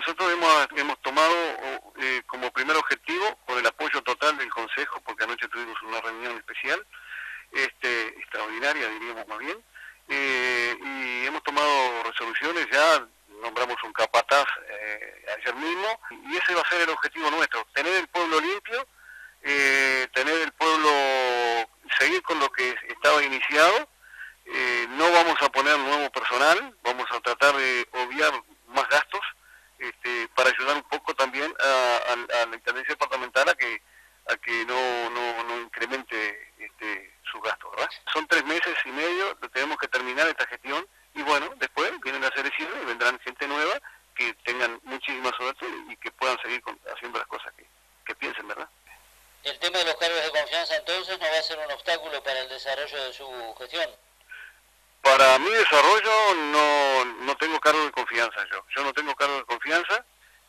Nosotros hemos tomado como primer objetivo, con el apoyo total del Consejo, porque anoche tuvimos una reunión especial, extraordinaria diríamos más bien, y hemos tomado resoluciones, ya nombramos un capataz ayer mismo, y ese va a ser el objetivo nuestro, tener el pueblo limpio, tener el pueblo, seguir con lo que estaba iniciado. No vamos a poner nuevo personal, vamos a tratar de obviar más gastos, para ayudar un poco también a la Intendencia Departamental a que no incremente sus gastos, ¿verdad? Son 3 meses y medio, tenemos que terminar esta gestión y bueno, después vienen las elecciones y vendrán gente nueva que tengan muchísima suerte y que puedan seguir haciendo las cosas que piensen, ¿verdad? El tema de los cargos de confianza entonces no va a ser un obstáculo para el desarrollo de su gestión. Para mi desarrollo no tengo cargo de confianza yo no tengo cargo de confianza,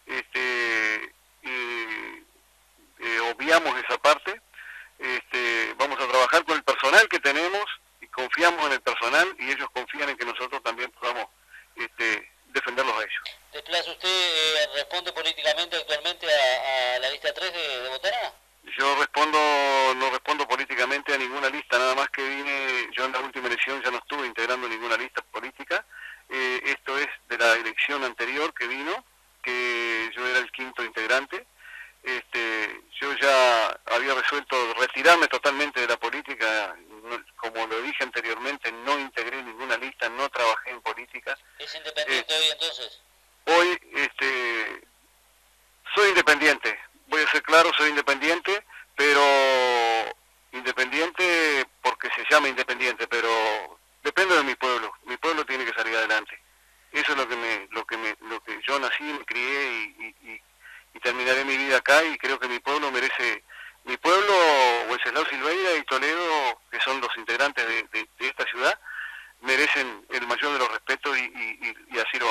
obviamos esa parte, vamos a trabajar con el personal que tenemos y confiamos en el personal y ellos confían en que nosotros también podamos defenderlos a ellos. ¿Desplaza usted, responde políticamente actualmente a la lista 3 de Botará? Yo no respondo políticamente a ninguna lista, nada más que yo en la última elección ya no estuve integrando ninguna lista política, esto es de la elección anterior que vino, que yo era el quinto integrante, yo ya había resuelto retirarme totalmente de la política, como lo dije anteriormente, no integré ninguna lista, no trabajé en política. ¿Es independiente hoy entonces? Hoy soy independiente, voy a ser claro, soy independiente, pero independiente porque se llama independiente, pero depende de mi pueblo tiene que salir adelante. Eso es lo que yo nací, me crié y terminaré mi vida acá y creo que mi pueblo merece, mi pueblo, Wenceslao Silveira y Toledo, que son los integrantes de esta ciudad, merecen el mayor de los respetos y así lo